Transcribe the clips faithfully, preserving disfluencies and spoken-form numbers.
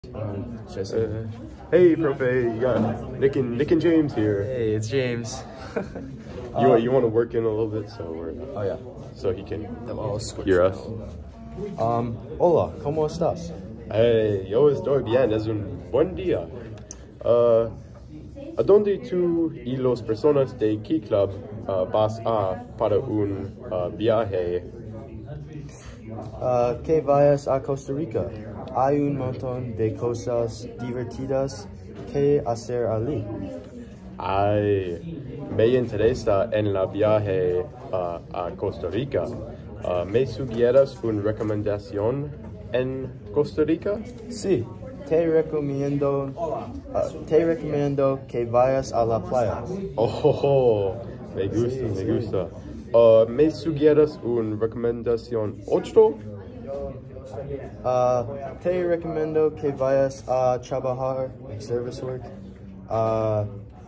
Um, Jesse. Uh, hey, Profe, you got Nick and Nick and James here. Hey, it's James. You uh, you want to work in a little bit, so we're oh yeah. so he can Vamos hear us. Um, hola, ¿cómo estás? Hey, yo estoy bien, es un buen día. Uh, ¿A dónde tú y las personas de qué club uh, vas a para un uh, viaje? Uh, que vayas a Costa Rica. Hay un montón de cosas divertidas que hacer allí. Ay, me interesa en la viaje uh, a Costa Rica. Uh, ¿Me sugieres una recomendación en Costa Rica? Sí, te recomiendo, uh, te recomiendo que vayas a la playa. Oh, oh, oh, me gusta, Sí, me sí. gusta. Uh, ¿Me sugieres una recomendación otro? Uh, te recomiendo que vayas a trabajar en service work. Uh,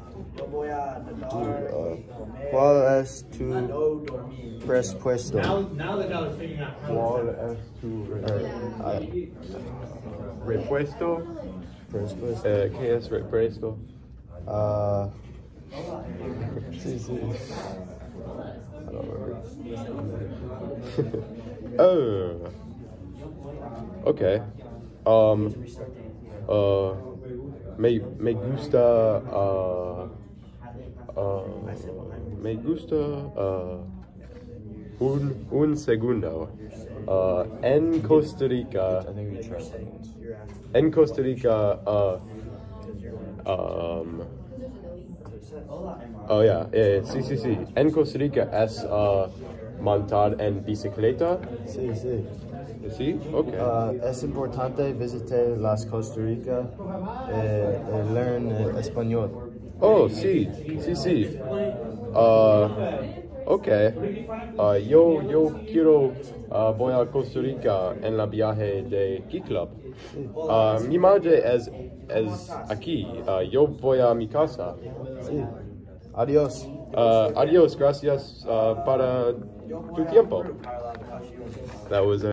uh, ¿Cuál es tu presupuesto? ¿Cuál es tu re- Uh, repuesto? presupuesto. Eh, ¿Qué es repuesto? Uh, sí, sí. I don't remember. Oh, okay. Um, uh, me, me gusta, uh, uh, me gusta, uh, un, un segundo. Uh, en Costa Rica, I think we tried that once. en Costa Rica, uh, um, oh yeah, eh, sí, sí, sí. En Costa Rica es uh, montar en bicicleta. Sí, sí. Sí, okay. Uh, es importante visitar las Costa Rica eh, y learn eh, español. Oh, sí, sí, sí. Uh, okay. Uh, yo, yo quiero uh, voy a Costa Rica en la viaje de qué club. Uh, mi madre es, es aquí. Uh, yo voy a mi casa. Sí. Adiós. Uh, adiós, gracias uh, para tu tiempo. That was. Uh,